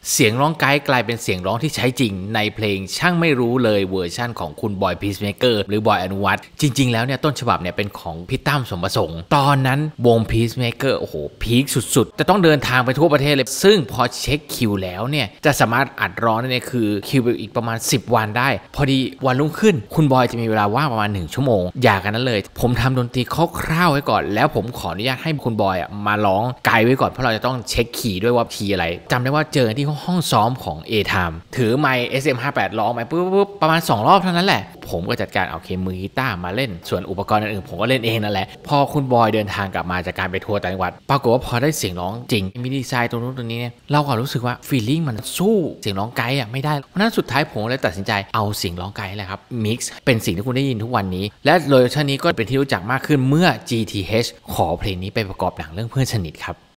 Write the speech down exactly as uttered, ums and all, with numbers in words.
เสียงร้องไกด์กลายเป็นเสียงร้องที่ใช้จริงในเพลงช่างไม่รู้เลยเวอร์ชั่นของคุณบอยพีซเมเกอร์หรือบอยอนุวัฒน์จริงๆแล้วเนี่ยต้นฉบับเนี่ยเป็นของพี่ตั้มสมประสงค์ตอนนั้นวงพีซเมเกอร์โอ้โหพีคสุดๆจะต้องเดินทางไปทั่วประเทศเลยซึ่งพอเช็คคิวแล้วเนี่ยจะสามารถอัดร้องได้เนี่ยคือคิวไปอีกประมาณสิบวันได้พอดีวันรุ่งขึ้นคุณบอยจะมีเวลาว่างประมาณหนึ่งชั่วโมงอย่ากันนั้นเลยผมทำดนตรีคร่าวๆไว้ก่อนแล้วผมขออนุญาตให้คุณบอยอ่ะมาร้องไกด์ไว้ก่อนเพราะเราจะต้องเช็คคีย์ด้วยว่าคีย์อะไรจำได้ว่าเจอที่ห้องซ้อมของ A-Time ถือไมค์ เอส เอ็ม ห้าสิบแปด ร้องไปปุ๊บประมาณสองรอบเท่านั้นแหละผมก็จัดการเอาเคมือกีตาร์มาเล่นส่วนอุปกรณ์อื่นๆผมก็เล่นเองนั่นแหละพอคุณบอยเดินทางกลับมาจากการไปทัวร์ต่างจังหวัดปรากฏว่าพอได้เสียงร้องจริงมีดีไซน์ตรงนู้นตรงนี้เนี่ยเราก็รู้สึกว่าฟีลลิ่งมันสู้เสียงร้องไกด์อ่ะไม่ได้เพราะนั้นสุดท้ายผมเลยตัดสินใจเอาเสียงร้องไกด์แหละครับมิกซ์เป็นสิ่งที่คุณได้ยินทุกวันนี้และเวอร์ชันนี้ก็เป็นที่รู้จักมากขึ้นเมื่อ จี ที เอช ขอเพลงนี้ไปประกอบหนังเรื่องเพื่อนสนิทครับ